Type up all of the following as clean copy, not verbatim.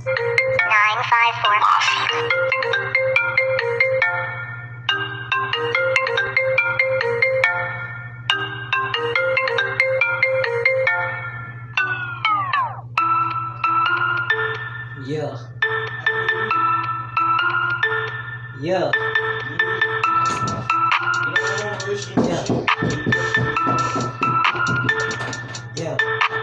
954 Mafia. Yeah. Yeah. Yeah.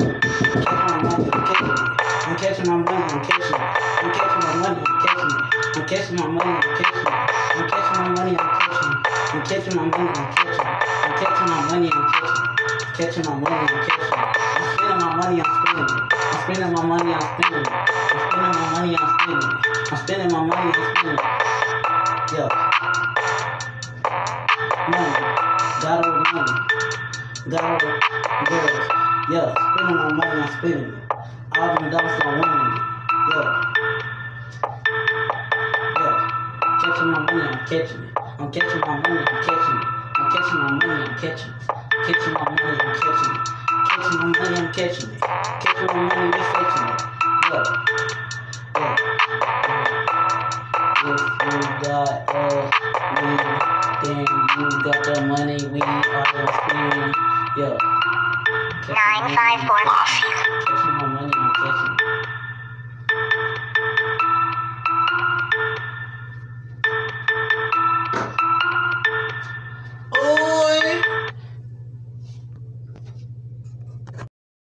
I'm catching my money, I'm catching it. I'm catching my money, I'm catching it. I'm catching my money, I'm catching it. I'm catching my money, I'm catching it. I'm catching my money, I'm catching it. I'm catching my money, I'm catching it. Catching my money, I'm catching it. I'm spending my money, I'm spending it. I'm spending my money, I'm spending it. I'm spending my money, I'm spending it. I'm spending my money, I'm spending it. Yeah. Money. Got all the money. Got all the girls. Yeah. Spending my money, I'm spending it. All them dollars I'm winning it. Yeah. Yeah. Catching my money, I'm catching it. I'm catching my money, I'm catching it. I'm catching my money, I'm catching it. Catching my money, I'm catching it. Catching my money, I'm catching it. Catching my money, we fetching it. Yeah. Yeah. If you got then you got the money, we are spending. Yeah. 954 Mafia. Catching my